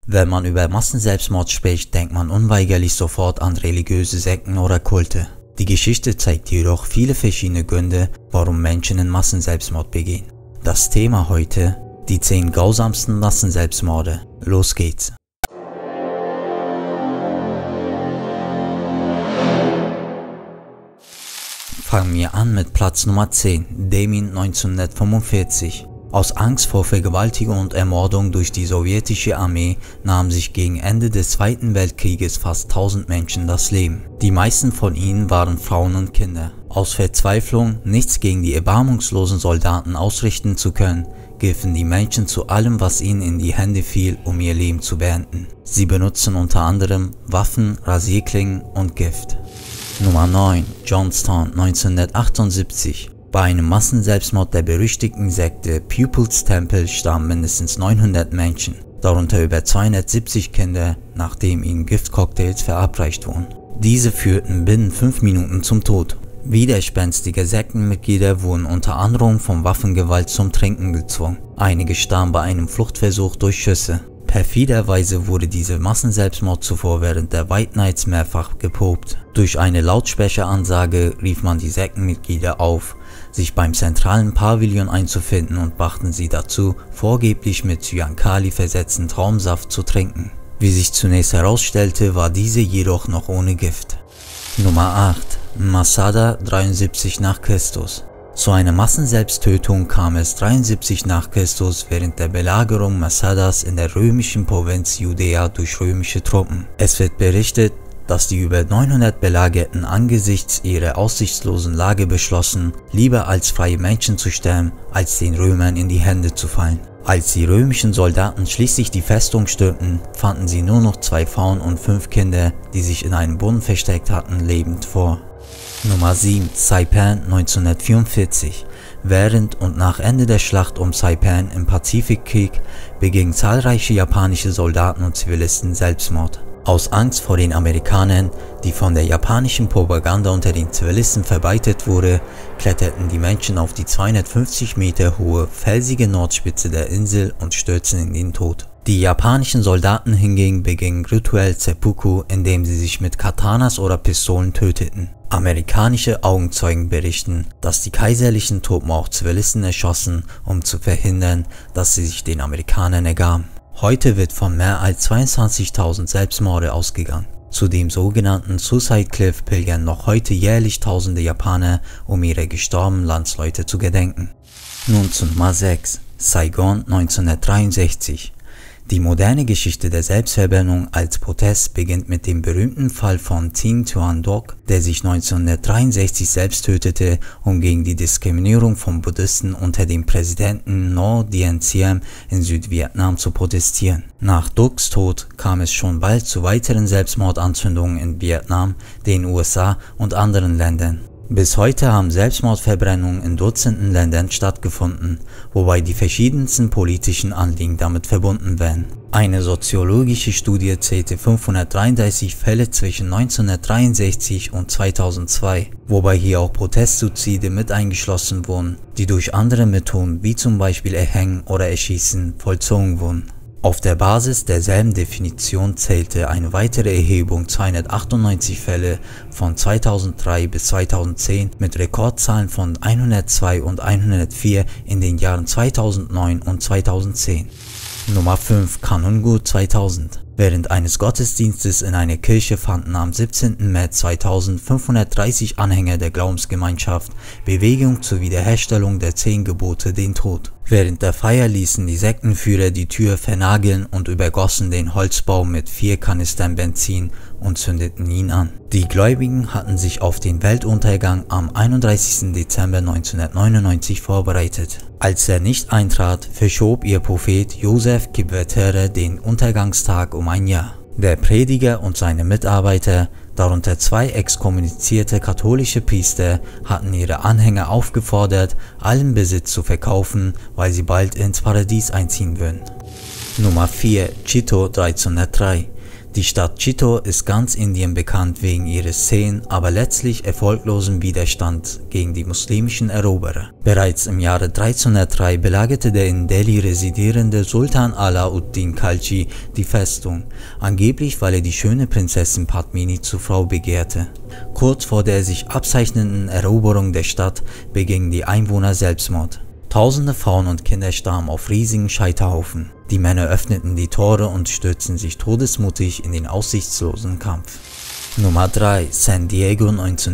Wenn man über Massenselbstmord spricht, denkt man unweigerlich sofort an religiöse Sekten oder Kulte. Die Geschichte zeigt jedoch viele verschiedene Gründe, warum Menschen in Massenselbstmord begehen. Das Thema heute: die 10 grausamsten Massenselbstmorde. Los geht's! Fangen wir an mit Platz Nummer 10, Demmin 1945. Aus Angst vor Vergewaltigung und Ermordung durch die sowjetische Armee nahmen sich gegen Ende des Zweiten Weltkrieges fast 1000 Menschen das Leben. Die meisten von ihnen waren Frauen und Kinder. Aus Verzweiflung, nichts gegen die erbarmungslosen Soldaten ausrichten zu können, griffen die Menschen zu allem, was ihnen in die Hände fiel, um ihr Leben zu beenden. Sie benutzten unter anderem Waffen, Rasierklingen und Gift. Nummer 9, Johnstown 1978. Bei einem Massenselbstmord der berüchtigten Sekte Pupils Temple starben mindestens 900 Menschen, darunter über 270 Kinder, nachdem ihnen Giftcocktails verabreicht wurden. Diese führten binnen 5 Minuten zum Tod. Widerspenstige Sektenmitglieder wurden unter Androhung von Waffengewalt zum Trinken gezwungen. Einige starben bei einem Fluchtversuch durch Schüsse. Perfiderweise wurde diese Massenselbstmord zuvor während der White Nights mehrfach geprobt. Durch eine Lautsprecheransage rief man die Sektenmitglieder auf, sich beim zentralen Pavillon einzufinden und brachten sie dazu, vorgeblich mit Cyankali versetzten Traubensaft zu trinken. Wie sich zunächst herausstellte, war diese jedoch noch ohne Gift. Nummer 8. Masada 73 nach Christus. Zu einer Massenselbsttötung kam es 73 nach Christus während der Belagerung Massadas in der römischen Provinz Judäa durch römische Truppen. Es wird berichtet, dass die über 900 Belagerten angesichts ihrer aussichtslosen Lage beschlossen, lieber als freie Menschen zu sterben, als den Römern in die Hände zu fallen. Als die römischen Soldaten schließlich die Festung stürmten, fanden sie nur noch 2 Frauen und 5 Kinder, die sich in einem Brunnen versteckt hatten, lebend vor. Nummer 7, Saipan 1944. Während und nach Ende der Schlacht um Saipan im Pazifikkrieg begingen zahlreiche japanische Soldaten und Zivilisten Selbstmord. Aus Angst vor den Amerikanern, die von der japanischen Propaganda unter den Zivilisten verbreitet wurde, kletterten die Menschen auf die 250 Meter hohe, felsige Nordspitze der Insel und stürzten in den Tod. Die japanischen Soldaten hingegen begingen rituell Seppuku, indem sie sich mit Katanas oder Pistolen töteten. Amerikanische Augenzeugen berichten, dass die kaiserlichen Truppen auch Zivilisten erschossen, um zu verhindern, dass sie sich den Amerikanern ergaben. Heute wird von mehr als 22.000 Selbstmorde ausgegangen. Zu dem sogenannten Suicide Cliff pilgern noch heute jährlich tausende Japaner, um ihre gestorbenen Landsleute zu gedenken. Nun zu Nummer 6, Saigon 1963. Die moderne Geschichte der Selbstverbrennung als Protest beginnt mit dem berühmten Fall von Thien Thuan Doc, der sich 1963 selbst tötete, um gegen die Diskriminierung von Buddhisten unter dem Präsidenten Ngo Dien Siem in Südvietnam zu protestieren. Nach Docs Tod kam es schon bald zu weiteren Selbstmordanzündungen in Vietnam, den USA und anderen Ländern. Bis heute haben Selbstmordverbrennungen in Dutzenden Ländern stattgefunden, wobei die verschiedensten politischen Anliegen damit verbunden werden. Eine soziologische Studie zählte 533 Fälle zwischen 1963 und 2002, wobei hier auch Protestsuizide mit eingeschlossen wurden, die durch andere Methoden wie zum Beispiel Erhängen oder Erschießen vollzogen wurden. Auf der Basis derselben Definition zählte eine weitere Erhebung 298 Fälle von 2003 bis 2010 mit Rekordzahlen von 102 und 104 in den Jahren 2009 und 2010. Nummer 5, Kanungu 2000. Während eines Gottesdienstes in einer Kirche fanden am 17. März 2000 530 Anhänger der Glaubensgemeinschaft Bewegung zur Wiederherstellung der 10 Gebote den Tod. Während der Feier ließen die Sektenführer die Tür vernageln und übergossen den Holzbaum mit 4 Kanistern Benzin und zündeten ihn an. Die Gläubigen hatten sich auf den Weltuntergang am 31. Dezember 1999 vorbereitet. Als er nicht eintrat, verschob ihr Prophet Joseph Kibwetere den Untergangstag um ein Jahr. Der Prediger und seine Mitarbeiter, darunter 2 exkommunizierte katholische Priester, hatten ihre Anhänger aufgefordert, allen Besitz zu verkaufen, weil sie bald ins Paradies einziehen würden. Nummer 4, Chito 1303. Die Stadt Chittor ist ganz Indien bekannt wegen ihres zähen, aber letztlich erfolglosen Widerstand gegen die muslimischen Eroberer. Bereits im Jahre 1303 belagerte der in Delhi residierende Sultan Alauddin Khalji die Festung, angeblich weil er die schöne Prinzessin Padmini zur Frau begehrte. Kurz vor der sich abzeichnenden Eroberung der Stadt begingen die Einwohner Selbstmord. Tausende Frauen und Kinder starben auf riesigen Scheiterhaufen. Die Männer öffneten die Tore und stürzten sich todesmutig in den aussichtslosen Kampf. Nummer 3. San Diego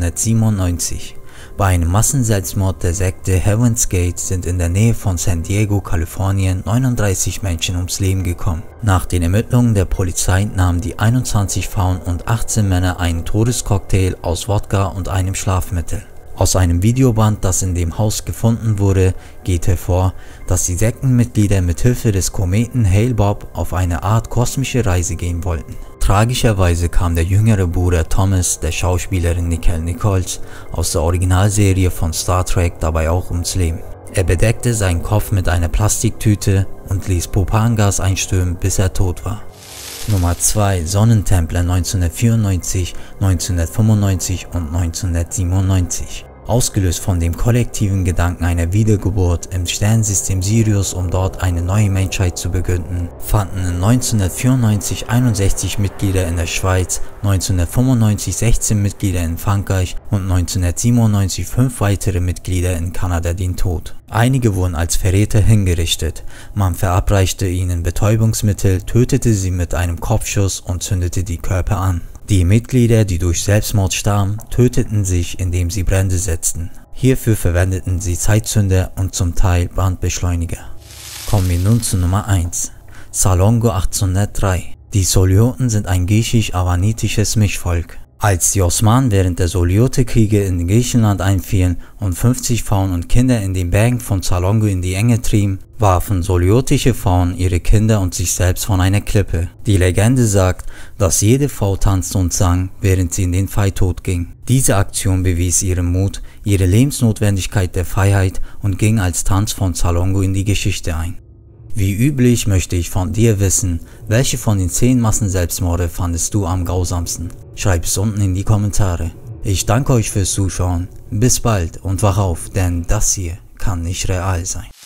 1997. Bei einem Massenselbstmord der Sekte Heaven's Gate sind in der Nähe von San Diego, Kalifornien 39 Menschen ums Leben gekommen. Nach den Ermittlungen der Polizei nahmen die 21 Frauen und 18 Männer einen Todescocktail aus Wodka und einem Schlafmittel. Aus einem Videoband, das in dem Haus gefunden wurde, geht hervor, dass die Sektenmitglieder mit Hilfe des Kometen Hale-Bopp auf eine Art kosmische Reise gehen wollten. Tragischerweise kam der jüngere Bruder Thomas, der Schauspielerin Nichelle Nichols, aus der Originalserie von Star Trek dabei auch ums Leben. Er bedeckte seinen Kopf mit einer Plastiktüte und ließ Propangas einströmen, bis er tot war. Nummer 2. Sonnentempler 1994, 1995 und 1997. Ausgelöst von dem kollektiven Gedanken einer Wiedergeburt im Sternensystem Sirius, um dort eine neue Menschheit zu begründen, fanden 1994 61 Mitglieder in der Schweiz, 1995 16 Mitglieder in Frankreich und 1997 5 weitere Mitglieder in Kanada den Tod. Einige wurden als Verräter hingerichtet, man verabreichte ihnen Betäubungsmittel, tötete sie mit einem Kopfschuss und zündete die Körper an. Die Mitglieder, die durch Selbstmord starben, töteten sich, indem sie Brände setzten. Hierfür verwendeten sie Zeitzünder und zum Teil Brandbeschleuniger. Kommen wir nun zu Nummer 1. Salongo 1803. Die Solioten sind ein griechisch-avanitisches Mischvolk. Als die Osmanen während der Soliote-Kriege in Griechenland einfielen und 50 Frauen und Kinder in den Bergen von Salongo in die Enge trieben, warfen soliotische Frauen ihre Kinder und sich selbst von einer Klippe. Die Legende sagt, dass jede Frau tanzte und sang, während sie in den Pfeiltod ging. Diese Aktion bewies ihren Mut, ihre Lebensnotwendigkeit der Freiheit und ging als Tanz von Salongo in die Geschichte ein. Wie üblich möchte ich von dir wissen, welche von den 10 Massenselbstmorde fandest du am grausamsten? Schreib es unten in die Kommentare. Ich danke euch fürs Zuschauen, bis bald und wach auf, denn das hier kann nicht real sein.